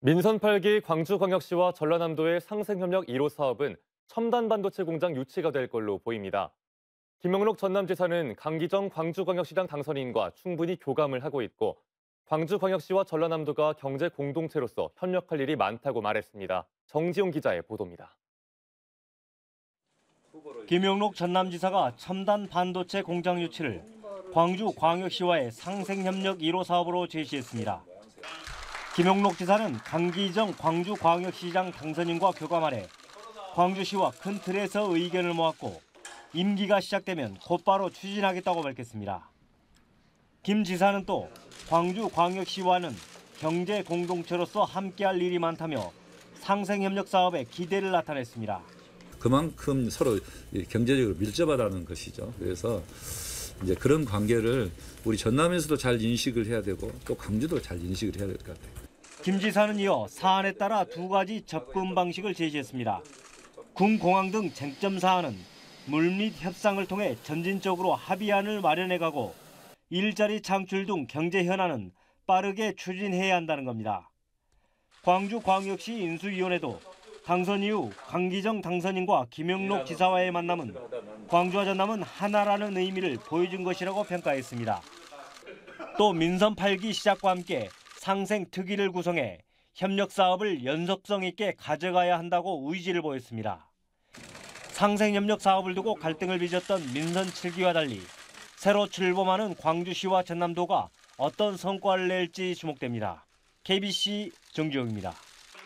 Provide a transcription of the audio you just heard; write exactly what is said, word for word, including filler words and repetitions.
민선 팔 기 광주광역시와 전라남도의 상생협력 일 호 사업은 첨단 반도체 공장 유치가 될 걸로 보입니다. 김영록 전남지사는 강기정 광주광역시장 당선인과 충분히 교감을 하고 있고 광주광역시와 전라남도가 경제 공동체로서 협력할 일이 많다고 말했습니다. 정지용 기자의 보도입니다. 김영록 전남지사가 첨단 반도체 공장 유치를 광주광역시와의 상생협력 일 호 사업으로 제시했습니다. 김영록 지사는 강기정 광주광역시장 당선인과 교감하래 광주시와 큰 틀에서 의견을 모았고 임기가 시작되면 곧바로 추진하겠다고 밝혔습니다. 김 지사는 또 광주광역시와는 경제 공동체로서 함께할 일이 많다며 상생협력 사업에 기대를 나타냈습니다. 그만큼 서로 경제적으로 밀접하다는 것이죠. 그래서 이제 그런 관계를 우리 전남에서도 잘 인식을 해야 되고 또 광주도 잘 인식을 해야 될 것 같아요. 김 지사는 이어 사안에 따라 두 가지 접근 방식을 제시했습니다. 군 공항 등 쟁점 사안은 물밑 협상을 통해 점진적으로 합의안을 마련해가고 일자리 창출 등 경제 현안은 빠르게 추진해야 한다는 겁니다. 광주광역시 인수위원회도 당선 이후 강기정 당선인과 김영록 지사와의 만남은 광주와 전남은 하나라는 의미를 보여준 것이라고 평가했습니다. 또 민선 팔 기 시작과 함께 상생 특위를 구성해 협력 사업을 연속성 있게 가져가야 한다고 의지를 보였습니다. 상생협력 사업을 두고 갈등을 빚었던 민선 칠 기와 달리 새로 출범하는 광주시와 전남도가 어떤 성과를 낼지 주목됩니다. 케이비씨 정주영입니다.